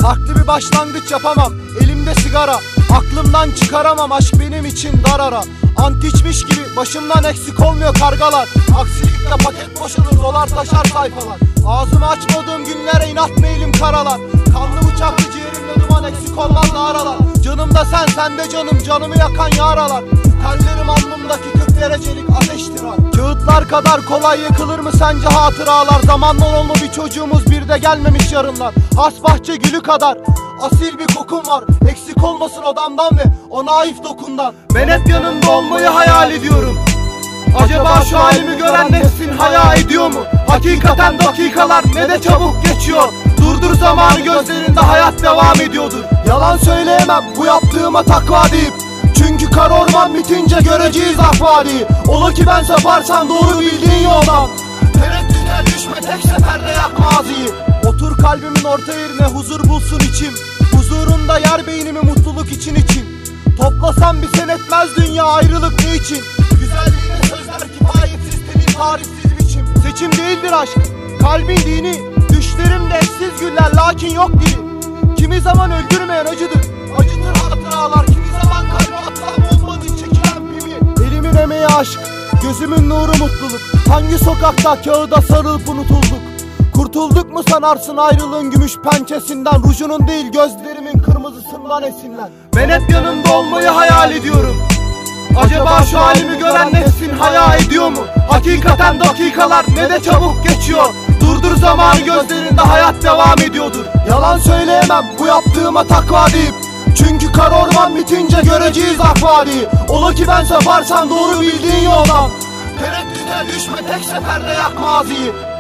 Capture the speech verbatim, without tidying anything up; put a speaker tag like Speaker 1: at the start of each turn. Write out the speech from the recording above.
Speaker 1: Farklı bir başlangıç yapamam, elimde sigara. Aklımdan çıkaramam, aşk benim için dar ara. Ant içmiş gibi başımdan eksik olmuyor kargalar. Aksilikle paket boşalır, dolar taşar sayfalar. Ağzımı açmadığım günlere inat meylim karalar. Kanlı bıçaklı ciğerimle duman eksik olmaz aralar. Canımda sen, sende canım, canımı yakan yaralar. Tellerim alnımdaki kırk derecelik ateştir var. Kağıtlar kadar kolay yakılır mı sence hatıralar? Zamanla olma bir çocuğumuz, bir de gelmemiş yarınlar. Has bahçe gülü kadar asil bir kokun var. Eksik olmasın odamdan ve o naif dokundan. Ben hep yanında olmayı hayal ediyorum. Acaba şu halimi gören nefsin hayal ediyor mu? Hakikaten dakikalar ne de çabuk geçiyor. Durdur zamanı, gözlerinde hayat devam ediyordur. Yalan söyleyemem bu yaptığıma takva deyip, çünkü kar orman bitince göreceğiz ahvali. Ola ki ben saparsan doğru bildiğin yoldan. Tereddüte düşme, tek seferde yak maziyi. Otur kalbimin orta yerine, huzur bulsun içim. Huzurunda yer beynimi, mutluluk için içim. Toplasam bir sen etmez dünya, ayrılık ne için? Güzelliğine sözler kifayetsiz, tenin tarifsiz biçim. Seçim değildir aşk, kalbin dini. Düşlerimde eşsiz güller, lakin yok dili. Kimi zaman öldürmeyen acıdır, acıtır hatıralar. Kimi zaman kalbe atılan bombanın çekilen pimi. Elimin emeği aşk, gözümün nuru mutluluk. Hangi sokakta kağıda sarılıp unutulduk? Kurtulduk mu sanarsın ayrılığın gümüş pençesinden? Rujunun değil gözlerimin kırmızısından esinler. Ben hep yanında olmayı hayal ediyorum. Acaba şu halimi gören nefsin hayal ediyor mu? Hakikaten dakikalar ne de çabuk geçiyor. Durdur zamanı, gözlerinde hayat devam ediyordur. Yalan söyleyemem bu yaptığıma takva deyip, çünkü kar orman bitince göreceğiz ahvali. Ola ki ben saparsam doğru bildiğin yoldan. Tereddüte düşme, tek seferde yak maziyi.